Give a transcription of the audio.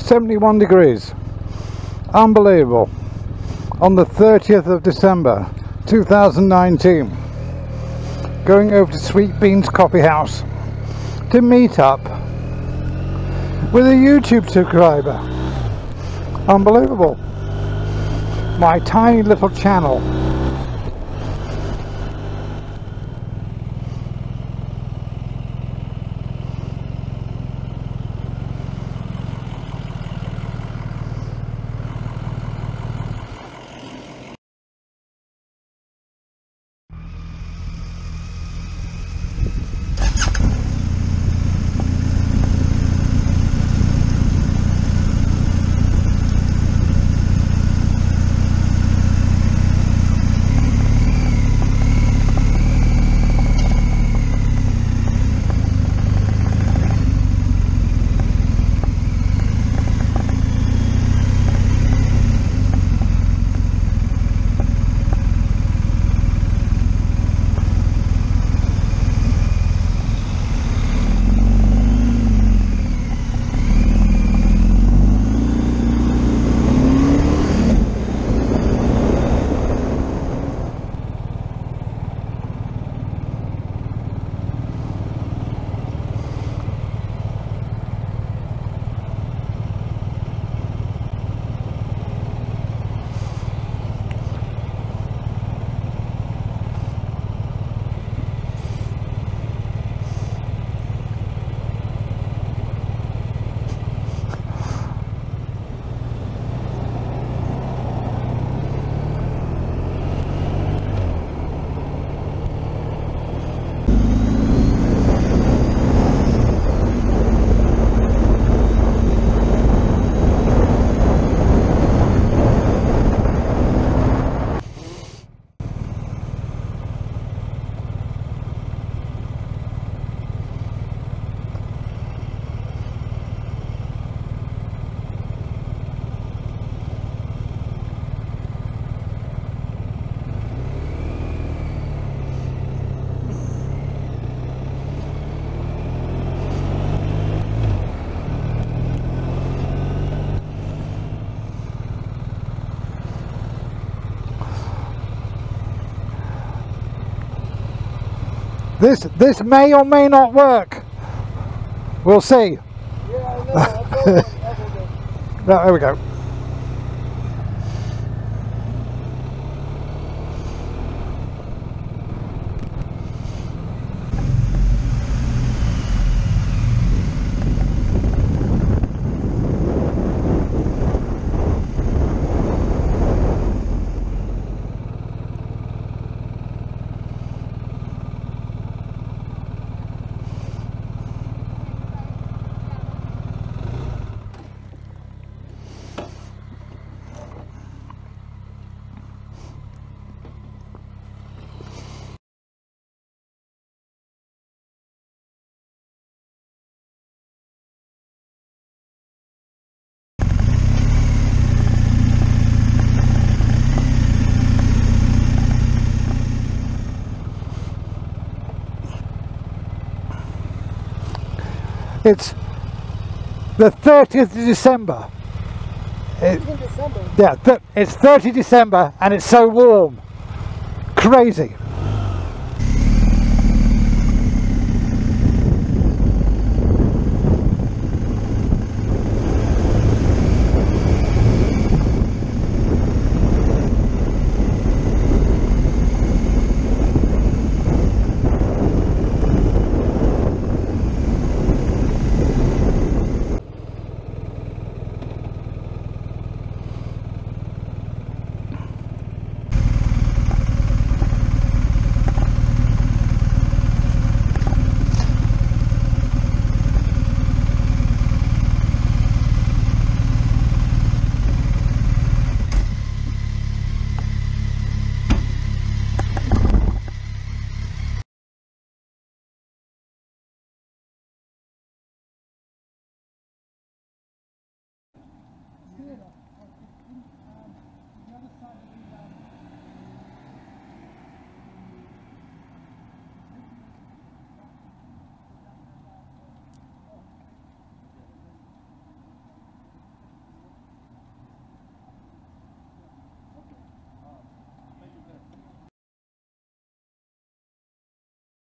71 degrees. Unbelievable. On the 30th of December 2019. Going over to Sweet Bean's Coffee House to meet up with a YouTube subscriber. Unbelievable. My tiny little channel. This may or may not work. We'll see. Yeah, I know. No, there we go. It's the 30th of December. It's in December. Yeah, it's 30 December and it's so warm. Crazy.